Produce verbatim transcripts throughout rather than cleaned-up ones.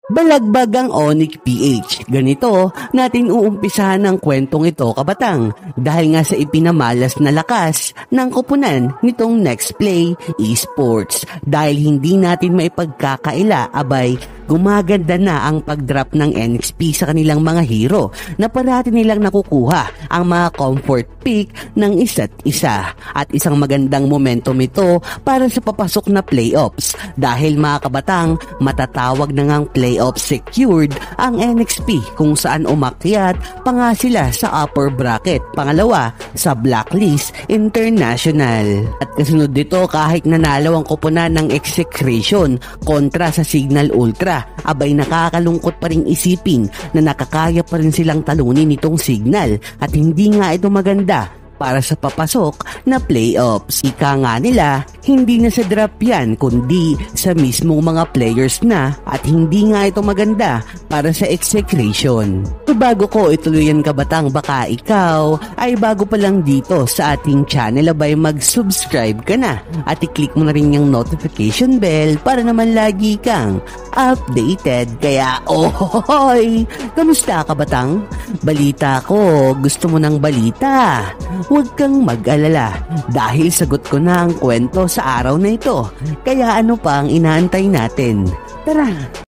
Balagbag ang Onyx P H. Ganito natin uumpisahan ng kwentong ito, kabatang, dahil nga sa ipinamalas na lakas ng koponan nitong Next Play Esports. Dahil hindi natin maipagkakaila, abay, gumaganda na ang pag-drop ng N X P sa kanilang mga hero na parati nilang nakukuha ang mga comfort pick ng isa't isa. At isang magandang momentum ito para sa papasok na playoffs dahil mga kabatang, matatawag na ngang playoff secured ang N X P kung saan umakyat pa nga sila sa upper bracket, pangalawa sa Blacklist International. At kasunod dito, kahit nanalo ang koponan ng Execration kontra sa Signal Ultra, abay nakakalungkot pa rin isipin na nakakaya pa rin silang talunin itong Signal at hindi nga ito maganda para sa papasok na playoffs. Ika nga nila, hindi na sa draft yan kundi sa mismong mga players na at hindi nga ito maganda para sa execution. So bago ko ituluyan, kabatang, baka ikaw ay bago pa lang dito sa ating channel, abay mag-subscribe ka na at i-click mo na rin yung notification bell para naman lagi kang updated. Kaya ohoy, kamusta, kabatang? Balita ko, gusto mo ng balita? Huwag kang mag-alala dahil sagot ko na ang kwento sa araw na ito. Kaya ano pa ang inaantay natin? Tara!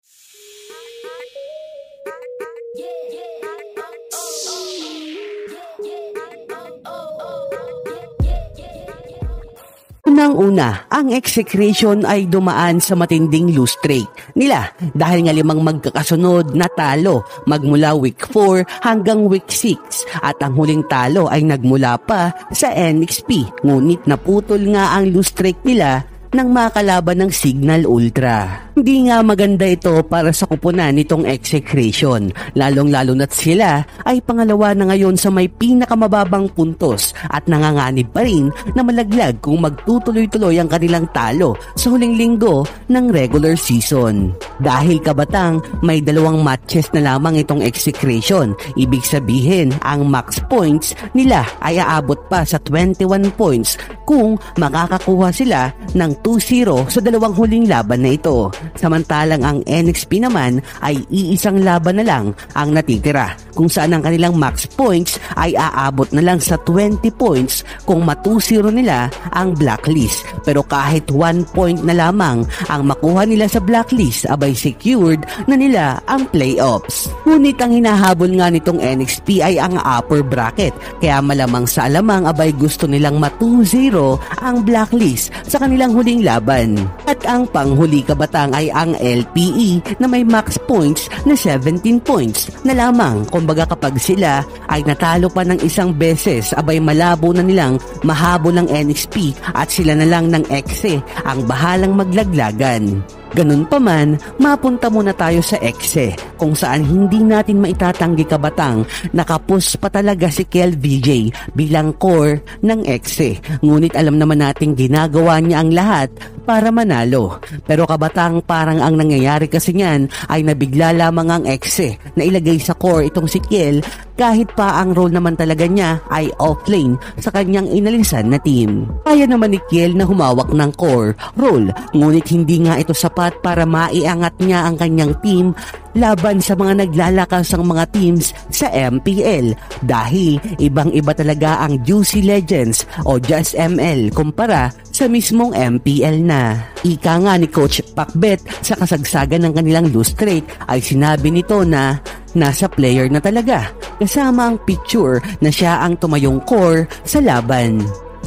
Unang-una, ang Execration ay dumaan sa matinding lose streak nila dahil nga limang magkakasunod na talo magmula week four hanggang week six at ang huling talo ay nagmula pa sa N X P. Ngunit naputol nga ang lose streak nila ng mga kalaban ng Signal Ultra. Hindi nga maganda ito para sa kupunan nitong Execration, lalong-lalo na't sila ay pangalawa na ngayon sa may pinakamababang puntos at nanganganib pa rin na malaglag kung magtutuloy-tuloy ang kanilang talo sa huling linggo ng regular season. Dahil, kabatang, may dalawang matches na lamang itong Execration, ibig sabihin ang max points nila ay aabot pa sa twenty-one points kung makakakuha sila ng two zero sa dalawang huling laban na ito. Samantalang ang N X P naman ay iisang laban na lang ang natitira kung saan ang kanilang max points ay aabot na lang sa twenty points kung ma-two zero nila ang Blacklist. Pero kahit one point na lamang ang makuha nila sa Blacklist, abay secured na nila ang playoffs. Ngunit ang hinahabol nga nitong N X P ay ang upper bracket, kaya malamang sa alamang abay gusto nilang ma-two zero ang Blacklist sa kanilang huling laban. At ang panghuli, kabatang, ay ang L P E na may max points na seventeen points na lamang. Kumbaga kapag sila ay natalo pa ng isang beses, abay malabo na nilang mahabol ng N X P at sila na lang ng Exe ang bahalang maglaglagan. Ganun pa man, mapunta muna tayo sa Exe kung saan hindi natin maitatanggi, kabatang, nakapus pa talaga si Kel V J bilang core ng Exe. Ngunit alam naman natin ginagawa niya ang lahat para manalo. Pero, kabatang, parang ang nangyayari kasi niyan ay nabigla lamang ang Exe na ilagay sa core itong si Kel kahit pa ang role naman talaga niya ay offlane sa kanyang inalisan na team. Kaya naman ni Kel na humawak ng core role, ngunit hindi nga ito sapat para maiangat niya ang kanyang team laban sa mga naglalakasang mga teams sa M P L dahil ibang-iba talaga ang Juicy Legends o Just M L kumpara sa mismong M P L na. Ika nga ni Coach Pacbet sa kasagsagan ng kanilang lose streak ay sinabi nito na nasa player na talaga kasama ang picture na siya ang tumayong core sa laban.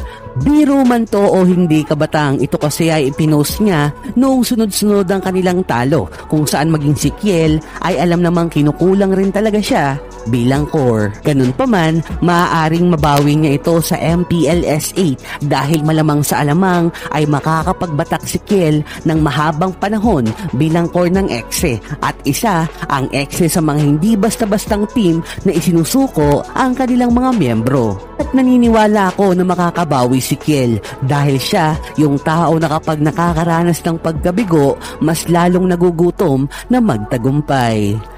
Biro man to o hindi, kabatang, ito kasi ay ipinost niya noong sunod-sunod ang kanilang talo kung saan maging si Kiel ay alam namang kinukulang rin talaga siya bilang core. Ganun pa man, maaaring mabawi niya ito sa M P L S eight dahil malamang sa alamang ay makakapagbatak si Kiel ng mahabang panahon bilang core ng Exe at isa ang Exe sa mga hindi basta-bastang team na isinusuko ang kanilang mga miyembro. At naniniwala ako na makakabawi si Kiel dahil siya yung tao na kapag nakakaranas ng pagkabigo, mas lalong nagugutom na magtagumpay.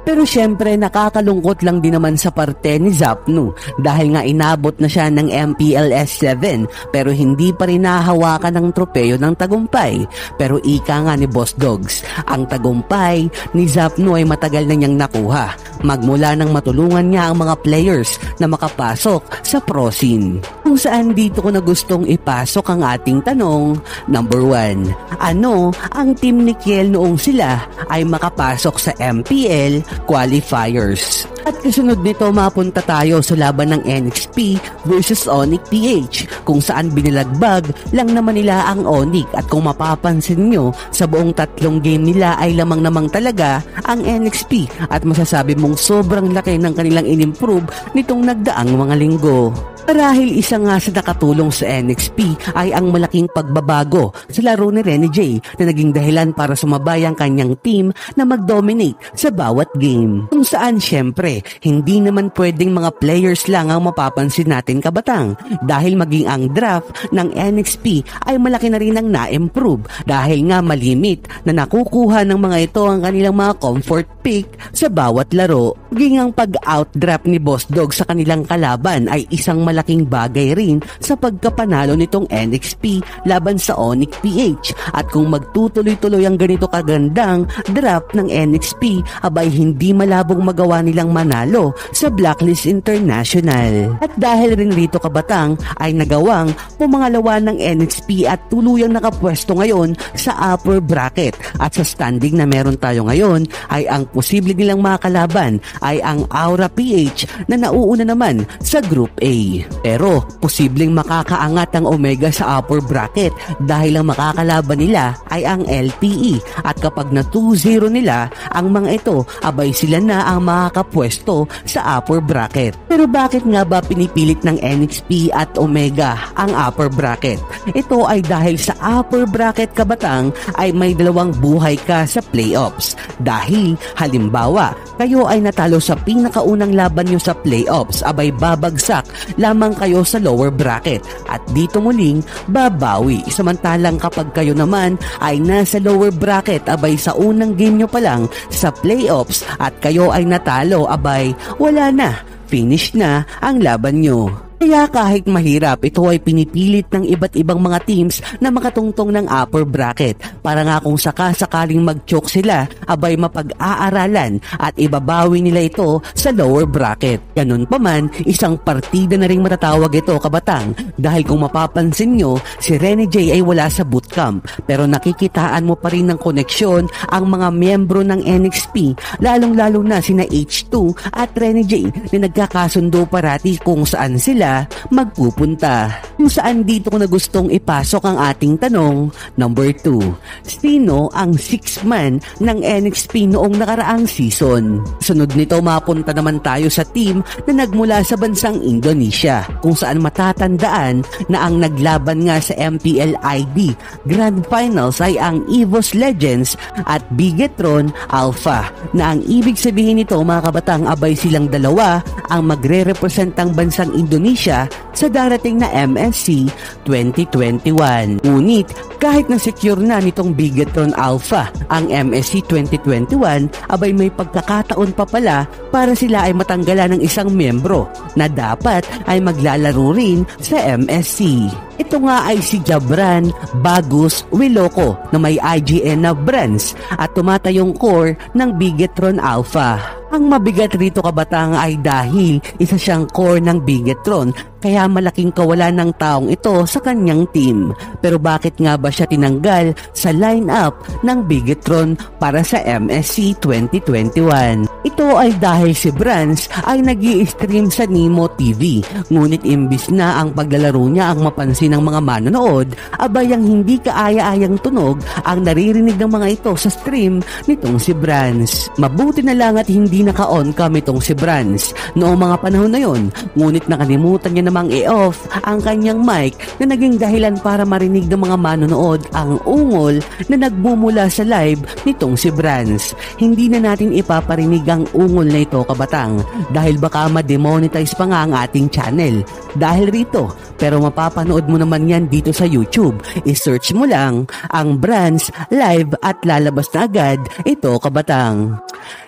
Pero syempre nakakalungkot lang din naman sa parte ni Zapnu dahil nga inabot na siya ng M P L S seven pero hindi pa rin nahahawakan ng tropeyo ng tagumpay. Pero ika nga ni Boss Dogs, ang tagumpay ni Zapnu ay matagal na niyang nakuha magmula nang matulungan niya ang mga players na makapasok sa pro scene. Kung saan dito ko na gustong ipasok ang ating tanong, number one, ano ang team ni Kiel noong sila ay makapasok sa M P L qualifiers? At kasunod nito mapunta tayo sa laban ng N X P versus Onic P H kung saan binilagbag lang naman nila ang Onic at kung mapapansin nyo sa buong tatlong game nila ay lamang namang talaga ang N X P at masasabi mong sobrang laki ng kanilang inimprove nitong nagdaang mga linggo. Marahil isa nga sa nakatulong sa N X P ay ang malaking pagbabago sa laro ni Rene J na naging dahilan para sumabay ang kanyang team na mag-dominate sa bawat game. Kung saan syempre, hindi naman pwedeng mga players lang ang mapapansin natin kabatang dahil maging ang draft ng N X P ay malaki na rin ang na-improve dahil nga malimit na nakukuha ng mga ito ang kanilang mga comfort pick sa bawat laro. Maging ang pag-outdraft ni Boss Dog sa kanilang kalaban ay isang malaking bagay rin sa pagkapanalo nitong N X P laban sa Onic P H at kung magtutuloy-tuloy ang ganito kagandang draft ng N X P abay hindi malabong magawa nilang manalo sa Blacklist International. At dahil rin rito kabatang ay nagawang pumangalawa ng N X P at tuluyang nakapwesto ngayon sa upper bracket at sa standing na meron tayo ngayon ay ang posible nilang makalaban ay ang Aura P H na nauuna naman sa Group A. Pero posibleng makakaangat ang Omega sa upper bracket dahil ang makakalaban nila ay ang L P E at kapag na two zero nila ang mga ito abay sila na ang makakapwesto sa upper bracket. Pero bakit nga ba pinipilit ng N X P at Omega ang upper bracket? Ito ay dahil sa upper bracket kabatang ay may dalawang buhay ka sa playoffs dahil halimbawa kayo ay natalo sa pinakaunang laban nyo sa playoffs abay babagsak lamang kayo sa lower bracket at dito muling babawi. Samantalang kapag kayo naman ay nasa lower bracket abay sa unang game nyo pa lang sa playoffs at kayo ay natalo abay wala na, finish na ang laban nyo. Kaya kahit mahirap, ito ay pinipilit ng iba't ibang mga teams na makatungtong ng upper bracket para nga kung sakasakaling mag-choke sila, abay mapag-aaralan at ibabawi nila ito sa lower bracket. Ganun pa man, isang partida na ring matatawag ito kabatang dahil kung mapapansin nyo, si Rene J ay wala sa bootcamp pero nakikitaan mo pa rin ng koneksyon ang mga miyembro ng N X P lalong-lalo na sina H two at Rene J na nagkakasundo parati kung saan sila magpupunta. Kung saan dito ko na gustong ipasok ang ating tanong, number two. Sino ang sixth man ng N X P noong nakaraang season? Sunod nito mapunta naman tayo sa team na nagmula sa bansang Indonesia kung saan matatandaan na ang naglaban nga sa M P L I D Grand Finals ay ang EVOS Legends at Bigetron Alpha na ang ibig sabihin nito mga kabatang abay silang dalawa ang magre-representang bansang Indonesia sa darating na M S C twenty twenty-one. Ngunit kahit na secure na nitong Bigetron Alpha ang M S C twenty twenty-one, abay may pagkakataon pa pala para sila ay matanggalan ng isang miyembro na dapat ay maglalaro rin sa M S C. Ito nga ay si Jabran Bagus Wiloco na may I G N na brands at tumatayong core ng Bigetron Alpha. Ang mabigat rito kabatang ay dahil isa siyang core ng Bigetron kaya malaking kawalan ng taong ito sa kanyang team. Pero bakit nga ba siya tinanggal sa lineup ng Bigetron para sa M S C twenty twenty-one? Ito ay dahil si Brands ay nag-i-stream sa Nemo T V. Ngunit imbis na ang paglalaro niya ang mapansin ng mga manonood, abay ang hindi kaaya-ayang tunog ang naririnig ng mga ito sa stream nitong si Brands. Mabuti na lang at hindi naka-on cam itong si Brands noong mga panahon na yon, ngunit nakalimutan niya namang i-off ang kanyang mic na naging dahilan para marinig ng mga manonood ang ungol na nagmumula sa live nitong si Brands. Hindi na natin ipaparinig ang ungol na ito kabatang dahil baka ma-demonetize pa nga ang ating channel dahil rito. Pero mapapanood mo naman yan dito sa YouTube. I-search mo lang ang Brands live at lalabas na agad ito kabatang.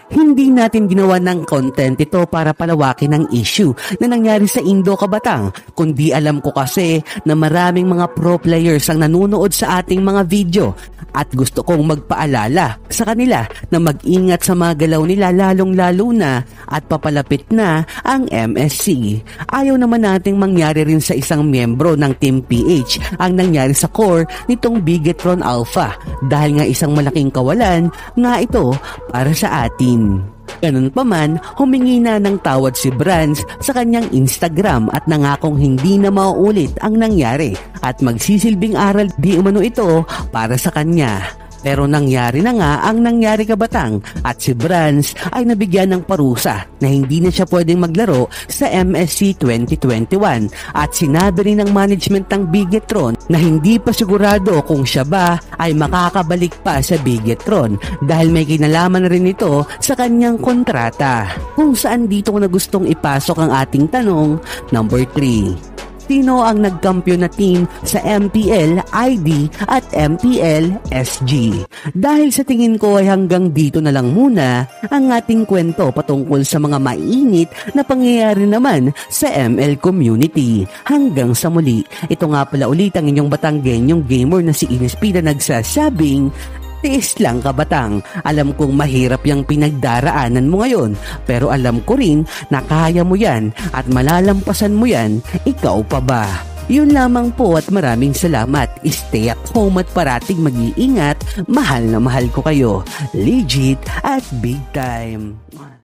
Hindi natin ginawa ng content ito para palawakin ang issue na nangyari sa Indo Kabatang, kundi alam ko kasi na maraming mga pro players ang nanonood sa ating mga video at gusto kong magpaalala sa kanila na mag-ingat sa mga galaw nila lalong-lalo na at papalapit na ang M S C. Ayaw naman nating mangyari rin sa isang miyembro ng Team P H ang nangyari sa core nitong Bigetron Alpha dahil nga isang malaking kawalan nga ito para sa atin. Ganun pa man, humingi na ng tawad si Brands sa kanyang Instagram at nangakong hindi na mauulit ang nangyari at magsisilbing aral di umano ito para sa kanya. Pero nangyari na nga ang nangyari Kabatang at si Brands ay nabigyan ng parusa na hindi na siya pwedeng maglaro sa M S C twenty twenty-one at sinabi rin ng management ng Bigetron na hindi pa sigurado kung siya ba ay makakabalik pa sa Bigetron dahil may kinalaman rin ito sa kanyang kontrata. Kung saan dito ko na gustong ipasok ang ating tanong, number three. Sino ang nagkampiyon na team sa M P L I D at M P L S G? Dahil sa tingin ko ay hanggang dito na lang muna ang ating kwento patungkol sa mga mainit na pangyayari naman sa M L community. Hanggang sa muli, ito nga pala ulit ang inyong Batanggenyong gamer na si Ines P na nagsasabing, tiis lang Kabatang. Alam kong mahirap yung pinagdaraanan mo ngayon, pero alam ko rin na kaya mo yan at malalampasan mo yan, ikaw pa ba? Yun lamang po at maraming salamat. Stay at home at parating mag-iingat. Mahal na mahal ko kayo. Legit at big time.